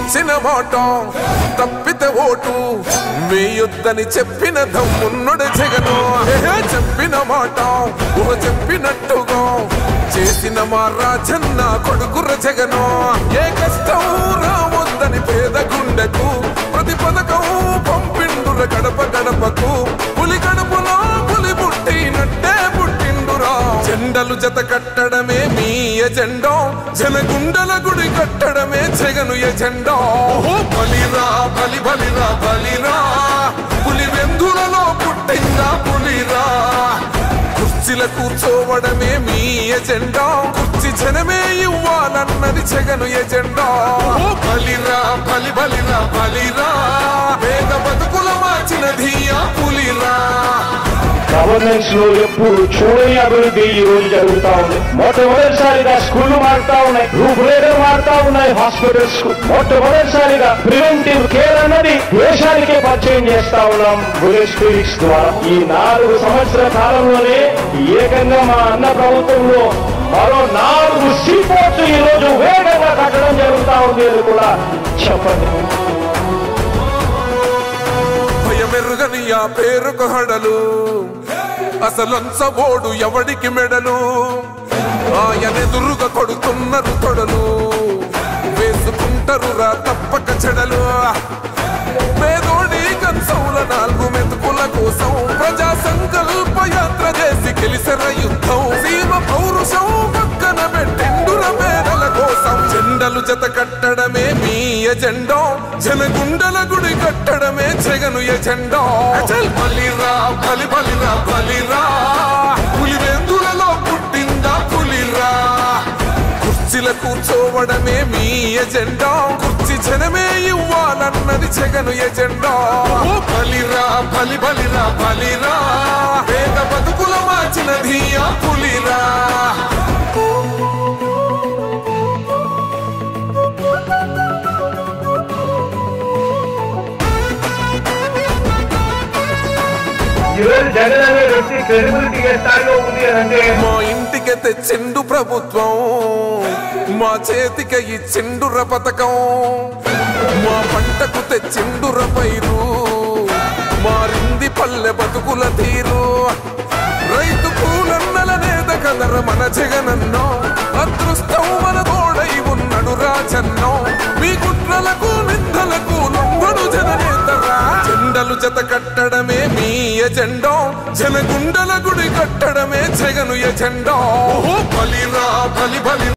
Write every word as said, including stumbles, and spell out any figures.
ఇచ్చిన మాట తప్పితే ఓటు వేయొద్దని చెప్పిన దమ్మున్నడు జగను. చెప్పిన మాట ఊహ చెప్పినట్టుగా చేసిన మా రాజన్న కొడుకుర జగను. ఏ కష్టం రావద్దని పేద గుండెకు ప్రతి పథకం పంపిండుర గడప గడపకు. పులి గడపలో పులి పుట్టినట్టే పుట్టిండురా. జెండలు జత కట్టడమే మీ ఎజెండా, జనగుండల గుడి కట్టడమే జగను ఎజెండా. బలిరా బలి బలిరా బలిరా, పులి వెందులలో పుట్టిందా పులిరా. కుర్చీల కూర్చోవడమే మీ ఎజెండా, కుర్చీ జనమే ఇవ్వాలన్నది జగను ఎజెండా. బలిరా బలి బలిరా బలిరా, వేద బతుకుల మార్చినది ఆ పులిరా. గవర్నెన్స్ లో ఎప్పుడు చూడని అభివృద్ధి ఈ రోజు జరుగుతా ఉంది. మొట్టమొదటిసారిగా స్కూళ్లు మారుతా ఉన్నాయి, రూపురేఖలు మారుతా ఉన్నాయి. హాస్పిటల్స్ మొట్టమొదటిసారిగా ప్రివెంటివ్ కేర్ అన్నది దేశానికే పరిచయం చేస్తా ఉన్నాం బుల్లెట్ క్లినిక్స్ ద్వారా. ఈ నాలుగు సంవత్సరాల కాలంలోనే ఏకంగా మా అన్న ప్రభుత్వంలో మరో నాలుగు సీపోర్ట్స్ ఈ రోజు వేగంగా కట్టడం జరుగుతా ఉంది అని కూడా చెప్పండి. భయమెరుగని ఆ పేరుకు హడలు, అసలంచబోడు ఎవడికి మెడలు. ఆయనెదురుగా కొడుతున్నారు తొడలు, వేసుకుంటారు రా తప్పక చెడలు. పేదోడి కంచౌల నాలుగు మెతుకుల కోసం ప్రజా సంకల్ప యాత్ర చేసి గెలిసెర యుద్ధం. సీమ పౌరుషం పక్కన పెట్టిండుర పేదల కోసం. జెండలు జత కట్టడమే మీ ఎజెండా, జనగుండల గుడి కట్టడమే జగను ఎజెండా. బలిరా బలి బలిరా బలిరా, పులి వెందులలో పుట్టిందా పులిరా. కుర్చీల కూర్చోవడమే మీ ఎజెండా, కుర్చీ జనమే ఇవ్వాలన్నది జగను ఎజెండా. బలిరా బలి బలిరా బలిరా, వేద బతుకుల మార్చినది ఆ పులిరా. జగన్ అనే వ్యక్తి క్రెడిబిలిటీ ఏ స్థాయిలో ఉంది అంటే మా ఇంటికి తెచ్చిండు ప్రభుత్వం, మా చేతికి ఇచ్చిండుర పథకం. మా పంటకు తెచ్చిండుర పైరు, మారింది పల్లె బతుకుల తీరు. రైతు కూలన్నల నేత కదర మన జగనన్నో, అదృష్టం మన తోడై ఉన్నడు రాజన్నో. మీ కుట్రలకు నిందలకు లొంగడు జననేతరా. జెండలు జత కట్టడమే మీ ఎజెండా, జనగుండల గుడి కట్టడమే జగను ఎజెండా. బలిరా బలి బలి